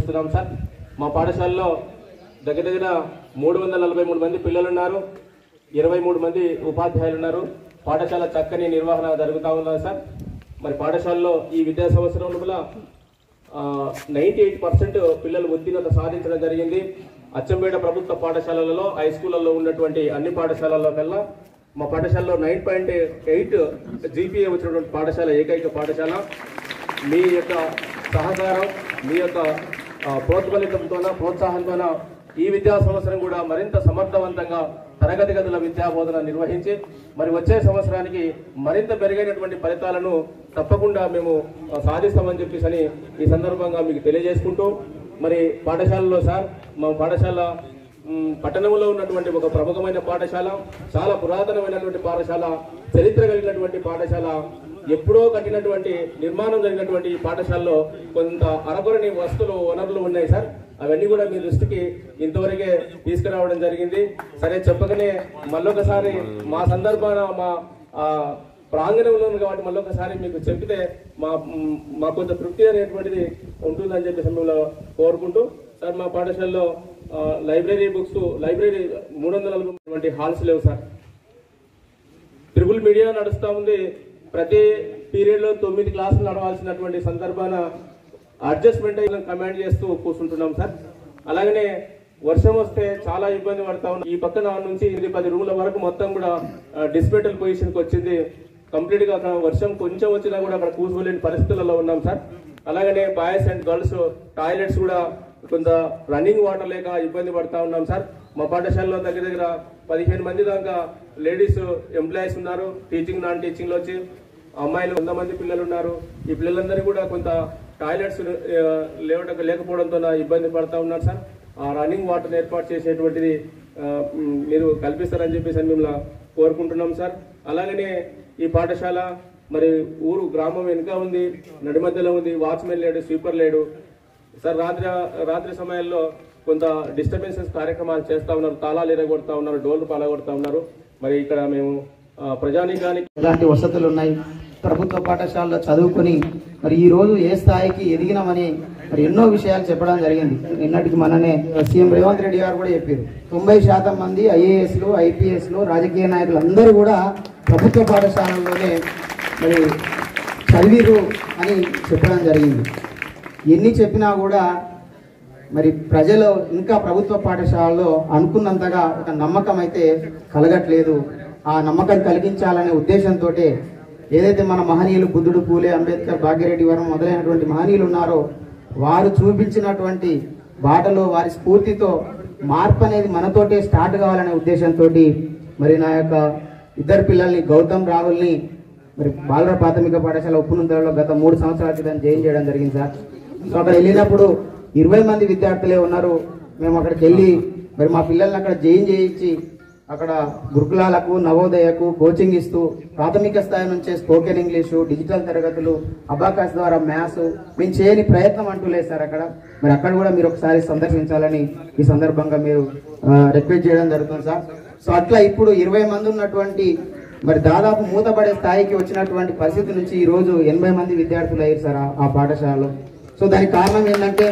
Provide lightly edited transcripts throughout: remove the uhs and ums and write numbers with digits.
తెలియజేస్తున్నాం సార్. మా పాఠశాలలో దగ్గర 343 మంది పిల్లలు ఉన్నారు, 23 మంది ఉపాధ్యాయులు ఉన్నారు. పాఠశాల చక్కని నిర్వహణ జరుగుతూ ఉన్నది సార్. మరి పాఠశాలలో ఈ విద్యా సంవత్సరంలో 98% పిల్లలు ఉత్తీర్ణత సాధించడం జరిగింది. అచ్చంపేట ప్రభుత్వ పాఠశాలలలో, హై స్కూళ్లలో ఉన్నటువంటి అన్ని పాఠశాలల్లో కల్లా మా పాఠశాలలో 9.8 GPA వచ్చినటువంటి పాఠశాల ఏకైక పాఠశాల. మీ యొక్క సహకారం, మీ యొక్క ప్రోత్సాహంతోన ఈ విద్యా సంవత్సరం కూడా మరింత సమర్థవంతంగా తరగతి గదుల విద్యా బోధన నిర్వహించి మరి వచ్చే సంవత్సరానికి మరింత మెరుగైనటువంటి ఫలితాలను తప్పకుండా మేము సాధిస్తామని చెప్పేసి ఈ సందర్భంగా మీకు తెలియజేసుకుంటూ, మరి పాఠశాలలో సార్, మా పాఠశాల పట్టణంలో ఉన్నటువంటి ఒక ప్రముఖమైన పాఠశాల, చాలా పురాతనమైనటువంటి పాఠశాల, చరిత్ర కలిగినటువంటి పాఠశాల, ఎప్పుడో కట్టినటువంటి నిర్మాణం జరిగినటువంటి ఈ పాఠశాలలో కొంత అరకొరని వనరులు ఉన్నాయి సార్. అవన్నీ కూడా మీ దృష్టికి ఇంతవరకే తీసుకురావడం జరిగింది. సరే, చెప్పకనే మళ్ళొకసారి మా సందర్భాన మా ప్రాంగణంలో కాబట్టి మళ్ళొకసారి మీకు చెప్తే మా కొంత తృప్తి అనేటువంటిది ఉంటుందని చెప్పి సమయంలో కోరుకుంటూ, సార్ మా పాఠశాలలో లైబ్రరీ 340 హాల్స్ లేవు సార్. ట్రిపుల్ మీడియా నడుస్తూ ఉంది. ప్రతి పీరియడ్లో 9 క్లాసులు నడవాల్సినటువంటి సందర్భాన అడ్జస్ట్మెంట్ కమాండ్ చేస్తూ కూర్చుంటున్నాం సార్. అలాగనే వర్షం వస్తే చాలా ఇబ్బంది పడతా ఉన్నాం. ఈ పక్కన నుంచి 10 రూముల వరకు మొత్తం కూడా డిస్పెటల్ పొజిషన్కి వచ్చింది. కంప్లీట్గా అక్కడ వర్షం కొంచెం వచ్చినా కూడా అక్కడ కూర్చోలేని పరిస్థితులలో ఉన్నాం సార్. అలాగనే బాయ్స్ అండ్ గర్ల్స్ టాయిలెట్స్ కూడా కొంత రన్నింగ్ వాటర్ లేక ఇబ్బంది పడతా ఉన్నాం సార్. మా పాఠశాలలో దగ్గర 15 మంది దాకా లేడీస్ ఎంప్లాయీస్ ఉన్నారు. టీచింగ్, నాన్ టీచింగ్లో వచ్చి అమ్మాయిలు 100 మంది పిల్లలు ఉన్నారు. ఈ పిల్లలందరూ కూడా కొంత టాయిలెట్స్ లేకపోవడంతో ఇబ్బంది పడతా ఉన్నారు సార్. ఆ రన్నింగ్ వాటర్ ఏర్పాటు చేసేటువంటిది మీరు కల్పిస్తారని చెప్పేసి మిమ్మల్ని కోరుకుంటున్నాం సార్. అలాగనే ఈ పాఠశాల మరి గ్రామం వెనుక ఉంది, నడి మధ్యలో ఉంది. వాచ్మెన్ లేడు, స్వీపర్ లేడు సార్. రాత్రి సమయాల్లో కొంత డిస్టర్బెన్సెస్ కార్యక్రమాలు చేస్తూ ఉన్నారు. తాళాలు ఎరగొడతా ఉన్నారు, డోర్లు పలగొడతా ఉన్నారు. మరి ఇక్కడ మేము ప్రజానీకానికి ఎలాంటి వసతులు ఉన్నాయి, ప్రభుత్వ పాఠశాలలో చదువుకొని మరి ఈ రోజు ఏ స్థాయికి ఎదిగినామని మరి ఎన్నో విషయాలు చెప్పడం జరిగింది. నిన్నటికి మననే సీఎం రేవంత్ రెడ్డి గారు కూడా చెప్పారు, 90% మంది IASలు, IPSలు, రాజకీయ నాయకులు అందరూ కూడా ప్రభుత్వ పాఠశాలల్లోనే మరి చదివిరు అని చెప్పడం జరిగింది. ఎన్ని చెప్పినా కూడా మరి ప్రజలు ఇంకా ప్రభుత్వ పాఠశాలలో అనుకున్నంతగా ఒక నమ్మకం అయితే కలగట్లేదు. ఆ నమ్మకం కలిగించాలనే ఉద్దేశంతో ఏదైతే మన మహనీయులు బుద్ధుడు, పూలే, అంబేద్కర్, భాగ్యరెడ్డి వర్మ మొదలైనటువంటి మహనీయులు ఉన్నారో వారు చూపించినటువంటి బాటలో, వారి స్ఫూర్తితో మార్పు అనేది మనతోటే స్టార్ట్ కావాలనే ఉద్దేశంతో మరి నా యొక్క ఇద్దరు పిల్లల్ని, గౌతమ్, రాహుల్ని మరి బాలుర ప్రాథమిక పాఠశాల ఉప్పునుంతలలో గత 3 సంవత్సరాల క్రితం జాయిన్ చేయడం జరిగింది సార్. సో అక్కడ వెళ్ళినప్పుడు 20 మంది విద్యార్థులే ఉన్నారు. మేము అక్కడికి వెళ్ళి మరి మా పిల్లల్ని అక్కడ జాయిన్ చేయించి అక్కడ గురుకులాలకు, నవోదయకు కోచింగ్ ఇస్తూ ప్రాథమిక స్థాయి నుంచే స్పోకెన్ ఇంగ్లీషు, డిజిటల్ తరగతులు, అబాకస్ ద్వారా మ్యాథ్స్ మేము చేయని ప్రయత్నం అంటూ లేదు సార్ అక్కడ. మరి అక్కడ కూడా మీరు ఒకసారి సందర్శించాలని ఈ సందర్భంగా మీరు రిక్వెస్ట్ చేయడం జరుగుతుంది సార్. సో అట్లా ఇప్పుడు 20 మంది ఉన్నటువంటి మరి దాదాపు మూతపడే స్థాయికి వచ్చినటువంటి పరిస్థితి నుంచి ఈ రోజు 80 మంది విద్యార్థులు అయ్యారు సార్ ఆ పాఠశాలలో. సో దానికి కారణం ఏంటంటే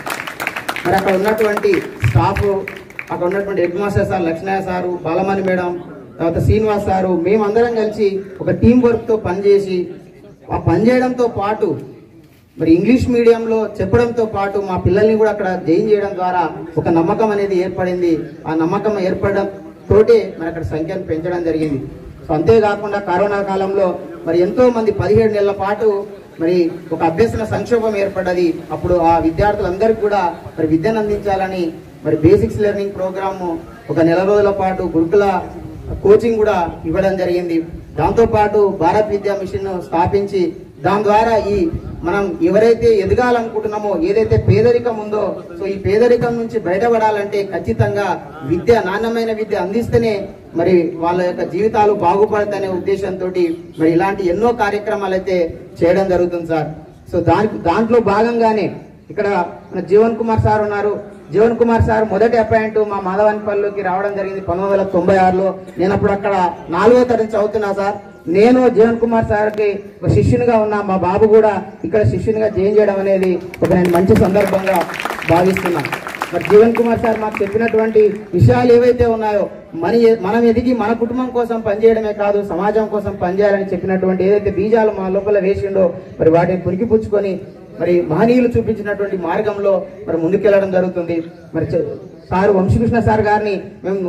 మరి అక్కడ ఉన్నటువంటి స్టాఫ్, అక్కడ ఉన్నటువంటి head master sir Lakshmayya sir, Balamani madam, తర్వాత శ్రీనివాస్ సారు, మేమందరం కలిసి ఒక టీం వర్క్తో పనిచేసి ఆ పనిచేయడంతో పాటు మరి ఇంగ్లీష్ మీడియంలో చెప్పడంతో పాటు మా పిల్లల్ని కూడా అక్కడ జాయిన్ చేయడం ద్వారా ఒక నమ్మకం అనేది ఏర్పడింది. ఆ నమ్మకం ఏర్పడడం తోటే మరి అక్కడ సంఖ్యను పెంచడం జరిగింది. సో అంతేకాకుండా కరోనా కాలంలో మరి ఎంతో మంది 17 నెలల పాటు మరి ఒక అభ్యసన సంక్షోభం ఏర్పడ్డది. అప్పుడు ఆ విద్యార్థులందరికీ కూడా మరి విద్యను అందించాలని మరి బేసిక్స్ లెర్నింగ్ ప్రోగ్రాము ఒక 4 రోజుల పాటు గురుకుల కోచింగ్ కూడా ఇవ్వడం జరిగింది. దాంతోపాటు భారత్ విద్యా మిషన్ స్థాపించి దాని ద్వారా ఈ మనం ఎవరైతే ఎదగాలనుకుంటున్నామో, ఏదైతే పేదరికం ఉందో, సో ఈ పేదరికం నుంచి బయటపడాలంటే ఖచ్చితంగా విద్య, నాణ్యమైన విద్య అందిస్తేనే మరి వాళ్ళ యొక్క జీవితాలు బాగుపడతాయనే ఉద్దేశంతో మరి ఇలాంటి ఎన్నో కార్యక్రమాలు అయితే చేయడం జరుగుతుంది సార్. సో దాంట్లో భాగంగానే ఇక్కడ మన జీవన్ కుమార్ సార్ ఉన్నారు. జీవన్ కుమార్ సార్ మొదటి అపాయింట్ మా మాధవానిపల్లిలోకి రావడం జరిగింది 1996లో. నేను అప్పుడు అక్కడ 4వ తరగతి చదువుతున్నా సార్. నేను జీవన్ కుమార్ సార్కి ఒక శిష్యునిగా ఉన్నా, మా బాబు కూడా ఇక్కడ శిష్యునిగా జాయిన్ చేయడం అనేది ఒక నేను మంచి సందర్భంగా భావిస్తున్నాను. మరి జీవన్ కుమార్ సార్ మాకు చెప్పినటువంటి విషయాలు ఏవైతే ఉన్నాయో మనం ఎదిగి మన కుటుంబం కోసం పనిచేయడమే కాదు, సమాజం కోసం పనిచేయాలని చెప్పినటువంటి ఏదైతే బీజాలు మా లోపల వేసిండో మరి వాటిని పురికిపుచ్చుకొని మరి మహనీయులు చూపించినటువంటి మార్గంలో మరి ముందుకెళ్లడం జరుగుతుంది. మరి సార్ వంశీకృష్ణ సార్ గారిని మేము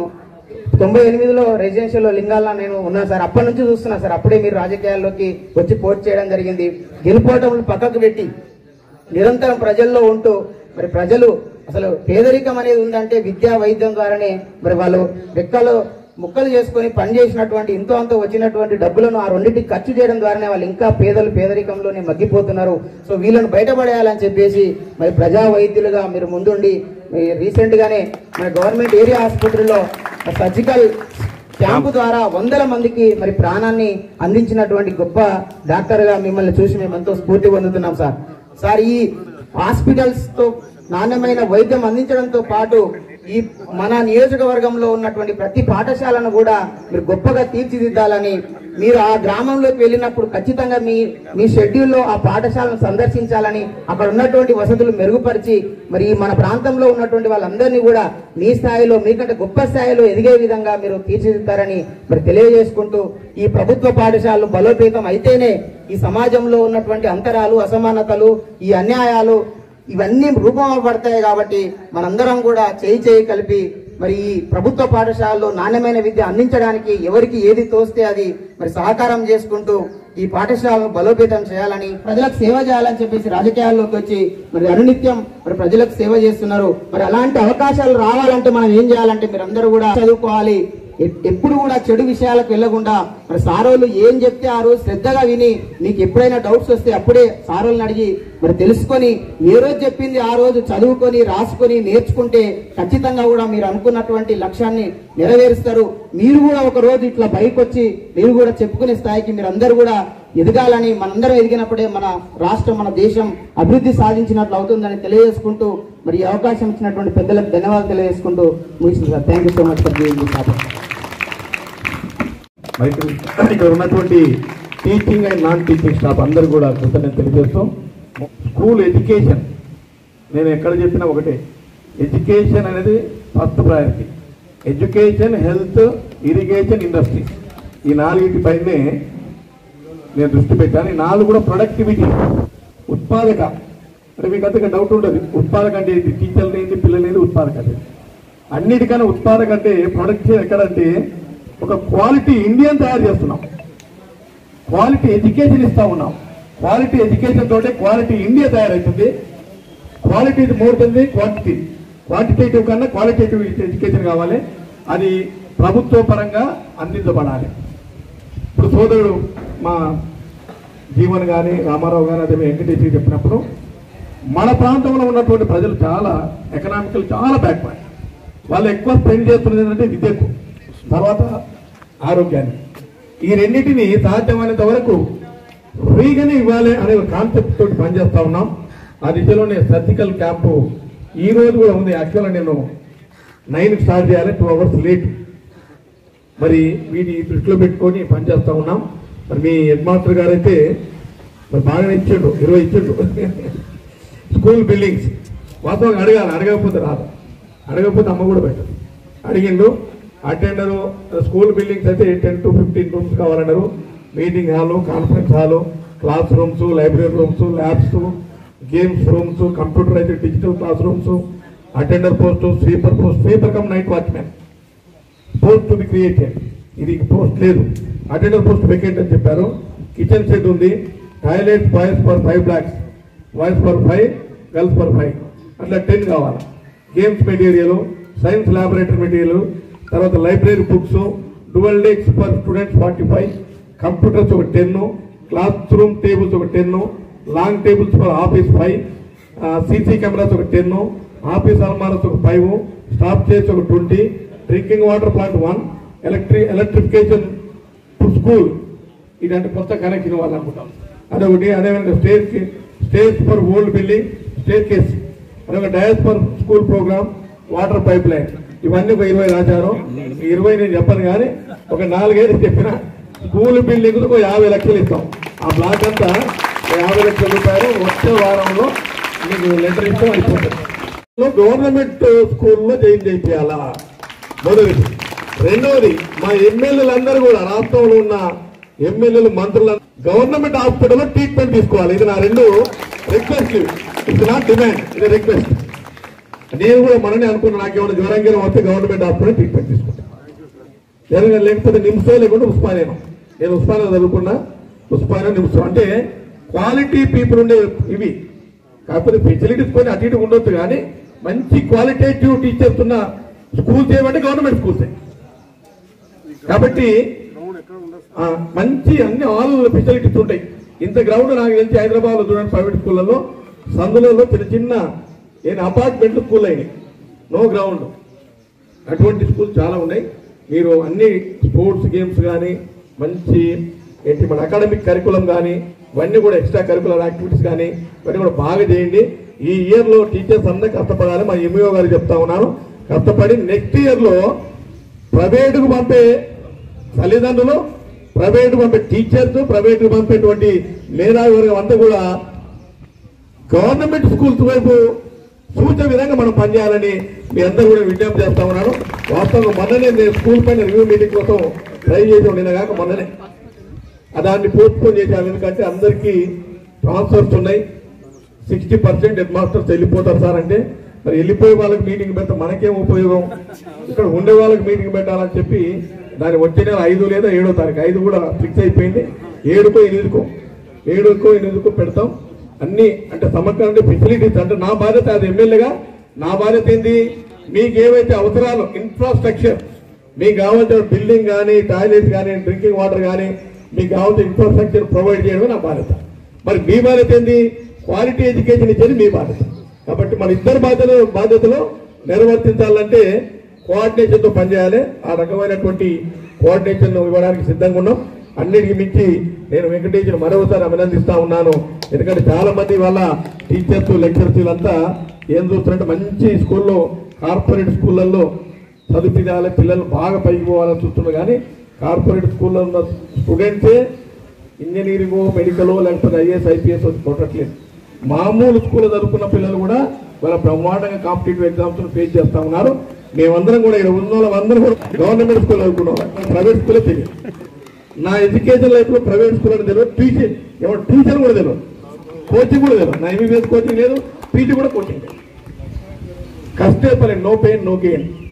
98లో రెసిడెన్షియల్లో లింగాల్లో నేను ఉన్నాను సార్. అప్పటి నుంచి చూస్తున్నా సార్. అప్పుడే మీరు రాజకీయాల్లోకి వచ్చి పోటీ చేయడం జరిగింది. గెలుపోవటం పక్కకు పెట్టి నిరంతరం ప్రజల్లో ఉంటూ మరి ప్రజలు అసలు పేదరికం అనేది ఉందంటే విద్యా వైద్యం ద్వారానే మరి వాళ్ళు రెక్కలు ముక్కలు చేసుకొని పనిచేసినటువంటి ఇంతో అంతో వచ్చినటువంటి డబ్బులను ఆ రెండింటికి ఖర్చు చేయడం ద్వారానే వాళ్ళు ఇంకా పేదరికంలోనే మగ్గిపోతున్నారు. సో వీళ్ళని బయటపడేయాలని చెప్పేసి మరి ప్రజా వైద్యులుగా మీరు ముందుండి రీసెంట్ గానే మన గవర్నమెంట్ ఏరియా ఆసుపత్రిలో సర్జికల్ క్యాంపు ద్వారా 100 మందికి మరి ప్రాణాన్ని అందించినటువంటి గొప్ప డాక్టర్ గా మిమ్మల్ని చూసి మేము ఎంతో స్ఫూర్తి పొందుతున్నాం సార్. సార్ ఈ హాస్పిటల్స్ తో నాణ్యమైన వైద్యం అందించడంతో పాటు ఈ మన నియోజకవర్గంలో ఉన్నటువంటి ప్రతి పాఠశాలను కూడా మీరు గొప్పగా తీర్చిదిద్దాలని, మీరు ఆ గ్రామంలోకి వెళ్ళినప్పుడు ఖచ్చితంగా మీ షెడ్యూల్లో ఆ పాఠశాలను సందర్శించాలని, అక్కడ ఉన్నటువంటి వసతులు మెరుగుపరిచి మరి మన ప్రాంతంలో ఉన్నటువంటి వాళ్ళందరినీ కూడా మీ స్థాయిలో మీకంటే గొప్ప స్థాయిలో ఎదిగే విధంగా మీరు తీర్చిదిద్దారని మరి తెలియజేసుకుంటూ, ఈ ప్రభుత్వ పాఠశాలలు బలోపేతం అయితేనే ఈ సమాజంలో ఉన్నటువంటి అంతరాలు, అసమానతలు, ఈ అన్యాయాలు ఇవన్నీ రూపపడతాయి. కాబట్టి మనందరం కూడా చేయి కలిపి మరి ఈ ప్రభుత్వ పాఠశాలలో నాణ్యమైన విద్య అందించడానికి ఎవరికి ఏది తోస్తే అది మరి సహకారం చేసుకుంటూ ఈ పాఠశాలను బలోపేతం చేయాలని, ప్రజలకు సేవ చేయాలని చెప్పేసి రాజకీయాల్లోకి వచ్చి మరి అనునిత్యం మరి ప్రజలకు సేవ చేస్తున్నారు. మరి అలాంటి అవకాశాలు రావాలంటే మనం ఏం చేయాలంటే మీరందరూ కూడా చదువుకోవాలి. ఎప్పుడు కూడా చెడు విషయాలకు వెళ్లకుండా మరి సారోళ్ళు ఏం చెప్తే ఆ రోజు శ్రద్ధగా విని నీకు ఎప్పుడైనా డౌట్స్ వస్తే అప్పుడే సారోళ్ళని అడిగి మరి తెలుసుకొని ఏ రోజు చెప్పింది ఆ రోజు చదువుకొని రాసుకొని నేర్చుకుంటే ఖచ్చితంగా కూడా మీరు అనుకున్నటువంటి లక్ష్యాన్ని నెరవేరుస్తారు. మీరు కూడా ఒక రోజు ఇట్లా బయటకు వచ్చి మీరు కూడా చెప్పుకునే స్థాయికి మీరందరూ కూడా ఎదగాలని, మనందరం ఎదిగినప్పుడే మన రాష్ట్రం మన దేశం అభివృద్ధి సాధించినట్లు అవుతుందని తెలియజేసుకుంటూ మరి ఈ అవకాశం ఇచ్చినటువంటి పెద్దలకు ధన్యవాదాలు తెలియజేసుకుంటూ ముగిస్తుంది sir. Thank you so much for giving this opportunity. ఇక్కడ ఉన్నటువంటి teaching and non teaching staff అందరూ కూడా కృతజ్ఞతలు తెలియజేస్తాం. స్కూల్ ఎడ్యుకేషన్ నేను ఎక్కడ చెప్పినా ఒకటే, ఎడ్యుకేషన్ అనేది first priority. Education, health, irrigation, industry ఈ 4 నేను దృష్టి పెట్టాను. ఈ 4 కూడా ప్రొడక్టివిటీ, ఉత్పాదక. అంటే మీకు అంతగా డౌట్ ఉంటుంది, ఉత్పాదక అంటే ఏంటి? టీచర్లు ఏంటి, పిల్లలు ఏంటి, ఉత్పాదక అంటే అన్నిటికన్నా ఉత్పాదక అంటే ప్రొడక్షన్ ఎక్కడంటే ఒక క్వాలిటీ ఇండియన్ తయారు చేస్తున్నాం, క్వాలిటీ ఎడ్యుకేషన్ ఇస్తా ఉన్నాం. క్వాలిటీ ఎడ్యుకేషన్ తోటే క్వాలిటీ ఇండియా తయారవుతుంది. క్వాలిటీ మూడుతుంది, క్వాంటిటేటివ్ కన్నా క్వాలిటేటివ్ ఎడ్యుకేషన్ కావాలి. అది ప్రభుత్వ పరంగా అందించబడాలి. ఇప్పుడు సోదరుడు మా జీవన్ కానీ రామారావు కానీ అదే వెంకటేశ్వరి చెప్పినప్పుడు మన ప్రాంతంలో ఉన్నటువంటి ప్రజలు చాలా ఎకనామికల్ చాలా బ్యాక్వర్డ్. వాళ్ళు ఎక్కువ స్పెండ్ చేస్తున్నది ఏంటంటే విద్యకు, తర్వాత ఆరోగ్యాన్ని. ఈ రెండింటిని సాధ్యమైనంత వరకు ఫ్రీగానే ఇవ్వాలి అనే కాన్సెప్ట్ తోటి పనిచేస్తా ఉన్నాం. ఆ దిశలోనే సర్జికల్ క్యాంపు ఈ రోజు కూడా ఉంది. యాక్చువల్గా నేను 9కి స్టార్ట్ చేయాలి, 2 అవర్స్ లేట్. మరి వీటి దృష్టిలో పెట్టుకొని పనిచేస్తా ఉన్నాం. మరి మీ హెడ్ మాస్టర్ గారు అయితే మరి బాగా ఇచ్చిండు, 20 ఇచ్చిండు. స్కూల్ బిల్డింగ్స్ వాస్తవంగా అడగాలి, అడగకపోతే రాదు, అడగకపోతే అమ్మ కూడా పెట్టదు. అడిగిండు అటెండరు. స్కూల్ బిల్డింగ్స్ అయితే 10 to 15 రూమ్స్ కావాలన్నారు. Meeting hall, conference hall, class rooms, library rooms, labs, games rooms, computer అయితే digital class rooms, attender post, sweeper cum night watchman post to be created. ఇది పోస్ట్ లేదు, attender post vacant అని చెప్పారు. Kitchen shed ఉంది. Toilet boys for 5 lakhs, boys for 5, girls for 5, అట్లా 10 కావాలి. Games material, science laboratory material, తర్వాత library books, dual desk for students 45, computers ఒక 10, class room tables ఒక 10, long tables for office 5, CC cameras ఒక 10, office almirahs ఒక 5, staff chairs ఒక 20, drinking water plant 1, electrification school. ఇదంటే కొత్త కనెక్షన్ ఇవ్వాలనుకుంటాం. అదొకటి. అదేవిధంగా stage for old building, staircase, అదొక dais for school programme, water pipeline. ఇవన్నీ ఒక 20 రాశారు. 20 నేను చెప్పను కానీ ఒక 4-5 చెప్పిన స్కూల్ బిల్డింగ్ 50 లక్షలు ఇస్తాం. ఆ బ్లాక్ అంతా 50 లక్షల రూపాయలు వచ్చే వారంలో మీకు లెటర్ ఇస్తాం, అయిపోతుంది. గవర్నమెంట్ స్కూల్లో జాయిన్ చేయాలా మొదటిది. రెండవది, మా ఎమ్మెల్యేలందరూ కూడా రాష్ట్రంలో ఉన్న ఎమ్మెల్యేలు మంత్రులు గవర్నమెంట్ హాస్పిటల్లో ట్రీట్మెంట్ తీసుకోవాలి. ఇది నా 2 రిక్వెస్ట్. ఇది నా డిమాండ్, ఇది రిక్వెస్ట్. నేను కూడా మననే అనుకున్నా, నాకేమైనా జ్వరం వస్తే గవర్నమెంట్ హాస్పిటల్ ట్రీట్మెంట్ తీసుకుంటాను. లేకపోతే నిమ్సో లేకుంటే ఉస్మానియా. నేను ఉస్మానియా చదువుకున్నా, ఉస్మానియా నిమ్సో. అంటే క్వాలిటీ పీపుల్ ఉండే ఇవి. కాకపోతే ఫెసిలిటీస్ కొన్ని అటు ఇటు ఉండొచ్చు, కానీ మంచి క్వాలిటేటివ్ టీచర్స్ ఉన్న స్కూల్స్ ఏమంటే గవర్నమెంట్ స్కూల్సే. కాబట్టి మంచి అన్ని ఆల్ ఫెసిలిటీస్ ఉంటాయి. ఇంత గ్రౌండ్ నాకు తెలిసి హైదరాబాద్లో చూడండి, ప్రైవేట్ స్కూళ్ళలో సందులలో చిన్న చిన్న అపార్ట్మెంట్ స్కూల్ అయినాయి, నో గ్రౌండ్. అటువంటి స్కూల్ చాలా ఉన్నాయి. మీరు అన్ని స్పోర్ట్స్ గేమ్స్ కానీ మంచి మన అకాడమిక్ కరికులం కానీ ఇవన్నీ కూడా ఎక్స్ట్రా కరికులర్ యాక్టివిటీస్ కానీ ఇవన్నీ కూడా బాగా చేయండి. ఈ ఇయర్లో టీచర్స్ అందరూ కష్టపడాలి. మా ఎంఈఓ గారు చెప్తా ఉన్నాను, కష్టపడి నెక్స్ట్ ఇయర్లో ప్రైవేటుకు పంపే తల్లిదండ్రులు, ప్రైవేటుకు పంపే టీచర్స్, ప్రైవేటుకు పంపేటువంటి మేధావి వర్గం అంతా కూడా గవర్నమెంట్ స్కూల్స్ వైపు సూచన విధంగా మనం పనిచేయాలని మీ అందరూ కూడా విజ్ఞప్తి చేస్తా ఉన్నాను. వాస్తవంగా మొన్ననే నేను స్కూల్ పైన రివ్యూ మీటింగ్ కోసం ట్రై చేసాం, నిన్న కాక మొన్ననే. దాన్ని పోస్ట్పోన్ చేశాను, ఎందుకంటే అందరికీ ట్రాన్స్ఫర్స్ ఉన్నాయి. 60% హెడ్ మాస్టర్స్ వెళ్ళిపోతారు సార్ అంటే, మరి వెళ్ళిపోయే వాళ్ళకి మీటింగ్ పెడితే మనకేం ఉపయోగం, ఇక్కడ ఉండే వాళ్ళకి మీటింగ్ పెట్టాలని చెప్పి దాన్ని వచ్చే నెల 5 లేదా 7వ తారీఖు 5 కూడా ఫిక్స్ అయిపోయింది. 7కో 8కో పెడతాం. అన్ని అంటే సమగ్ర ఫెసిలిటీస్ అంటే నా బాధ్యత, అది ఎమ్మెల్యేగా నా బాధ్యత ఏంది, మీకు ఏవైతే అవసరాలు ఇన్ఫ్రాస్ట్రక్చర్, మీకు కావాల్సిన బిల్డింగ్ కానీ, టాయిలెట్స్ కానీ, డ్రింకింగ్ వాటర్ కానీ, మీకు కావాల్సిన ఇన్ఫ్రాస్ట్రక్చర్ ప్రొవైడ్ చేయడమే నా బాధ్యత. మరి మీ బాధ్యత ఏంది, క్వాలిటీ ఎడ్యుకేషన్ ఇచ్చేది మీ బాధ్యత. కాబట్టి మన ఇద్దరు బాధ్యతలు నిర్వర్తించాలంటే కోఆర్డినేషన్తో పనిచేయాలి. ఆ రకమైనటువంటి కోఆర్డినేషన్ ఇవ్వడానికి సిద్ధంగా ఉన్నాం. అన్నిటికీ మించి నేను వెంకటేశ్వర మరోసారి అభినందిస్తా ఉన్నాను. ఎందుకంటే చాలా మంది వాళ్ళ టీచర్స్, లెక్చరర్స్ వీళ్ళంతా ఏం చూస్తున్నారంటే మంచి స్కూల్లో, కార్పొరేట్ స్కూళ్ళల్లో చదివించాలి, పిల్లలు బాగా పైకి పోవాలని చూస్తున్నారు. కానీ కార్పొరేట్ స్కూల్లో ఉన్న స్టూడెంట్సే ఇంజనీరింగో, మెడికలో, లేకపోతే ఐఏఎస్, ఐపీఎస్ కొట్టట్లేదు. మామూలు స్కూల్లో చదువుకున్న పిల్లలు కూడా వాళ్ళ బ్రహ్మాండంగా కాంపిటేటివ్ ఎగ్జామ్స్ ఫేస్ చేస్తా ఉన్నారు. మేమందరం కూడా ఇక్కడ ఉన్న వాళ్ళందరూ కూడా గవర్నమెంట్ స్కూల్ చదువుకున్న వాళ్ళు, ప్రైవేట్ స్కూలే తెలియదు. నా ఎడ్యుకేషన్ లైఫ్ లో ప్రైవేట్ స్కూల్ అని తెలియదు, ట్యూషన్ కూడా తెలియదు, కోచింగ్ కూడా తెలియదు. నా ఎంబీబీఎస్ కోచింగ్ లేదు, పీజీ కూడా కోచింగ్ లేదు. కష్టే పని, నో పెయిన్ నో గెయిన్.